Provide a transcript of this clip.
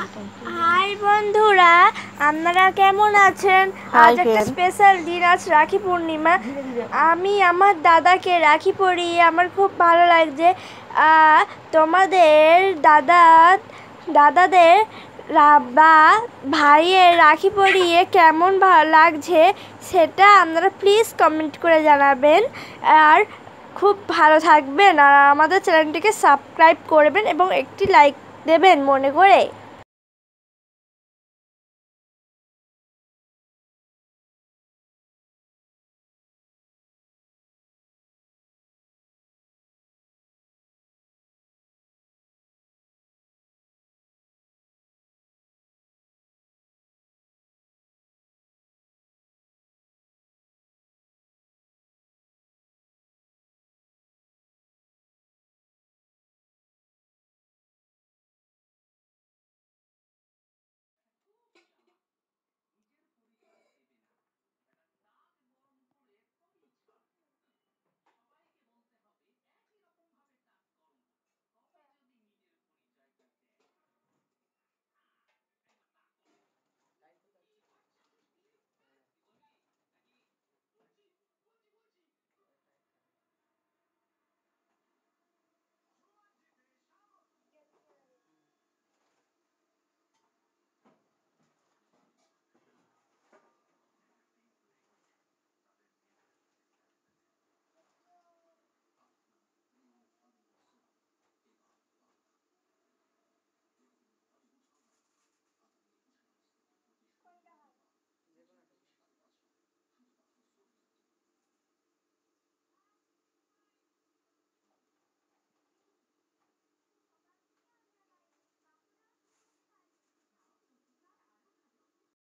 High বন্ধুরা, আপনারা কেমন আছেন? আজ একটা স্পেশাল দিন, আজ রাখি পূর্ণিমা। আমি আমার দাদাকে রাখি পরিয়ে আমার খুব ভালো লাগছে। তোমাদের দাদাদের বা ভাইয়ের রাখি পরিয়ে কেমন ভালো লাগছে সেটা আপনারা প্লিজ কমেন্ট করে জানাবেন। আর খুব ভালো থাকবেন, আর আমাদের চ্যানেলটিকে সাবস্ক্রাইব করবেন এবং একটি লাইক দেবেন মনে করে।